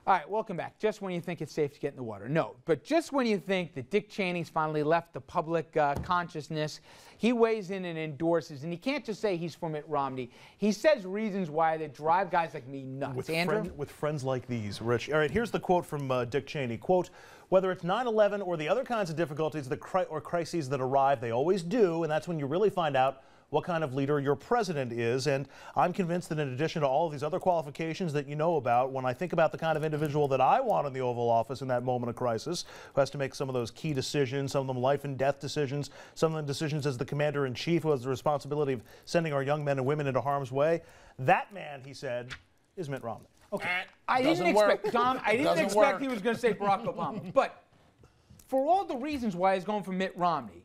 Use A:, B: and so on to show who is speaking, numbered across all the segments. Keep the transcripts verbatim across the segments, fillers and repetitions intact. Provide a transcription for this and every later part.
A: All right, welcome back. Just when you think it's safe to get in the water. No, but just when you think that Dick Cheney's finally left the public uh, consciousness, he weighs in and endorses, and he can't just say he's for Mitt Romney. He says reasons why that drive guys like me nuts.
B: With,
A: Andrew?
B: friend, with friends like these, Rich. All right, here's the quote from uh, Dick Cheney. Quote, whether it's nine eleven or the other kinds of difficulties that cri or crises that arrive, they always do, and that's when you really find out what kind of leader your president is. And I'm convinced that in addition to all of these other qualifications that you know about, when I think about the kind of individual that I want in the Oval Office in that moment of crisis, who has to make some of those key decisions, some of them life and death decisions, some of them decisions as the commander-in-chief who has the responsibility of sending our young men and women into harm's way, that man, he said, is Mitt Romney.
A: Okay, I didn't expect,
C: work.
A: Tom, I didn't
C: Doesn't
A: expect
C: work.
A: he was going to say Barack Obama. But for all the reasons why he's going for Mitt Romney,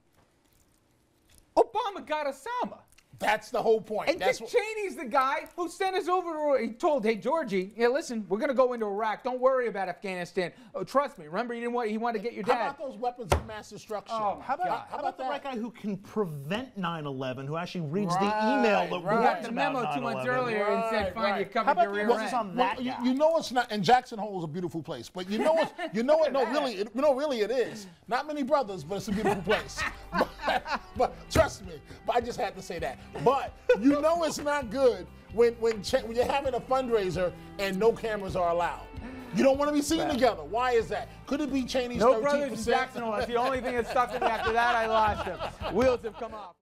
A: Obama got Osama.
C: That's the whole point.
A: And
C: That's
A: Dick Cheney's the guy who sent us over to, he told, hey, Georgie, yeah, listen, we're going to go into Iraq. Don't worry about Afghanistan. Oh, trust me. Remember, he didn't want, he wanted to get your dad.
C: How about those weapons of mass destruction?
A: Oh,
B: How about,
A: God.
B: how
C: How
B: about
C: about
B: the
C: that?
B: right guy who can prevent nine eleven, who actually reads
C: Right,
B: the email that
C: right.
A: We got
B: warns
A: the
B: about
A: memo two months
B: nine eleven?
A: earlier and said,
C: Right,
A: fine,
C: right.
A: you
B: How
A: covered
B: about
A: your
B: the
A: rear
B: emphasis
A: end.
B: on
C: Well,
B: that
C: you,
B: guy?
C: you know it's not, and Jackson Hole is a beautiful place, but you know it's, you know it, no, really, it, no, really it is. Not many brothers, but it's a beautiful place. but, but trust me, but I just had to say that. But you know it's not good when when, when you're having a fundraiser and no cameras are allowed. You don't want to be seen together. Why is that? Could it be Cheney's
A: No
C: thirteen percent?
A: brothers in Jackson Hole. That's the only thing that stuck with me. After that, I lost him. Wheels have come off.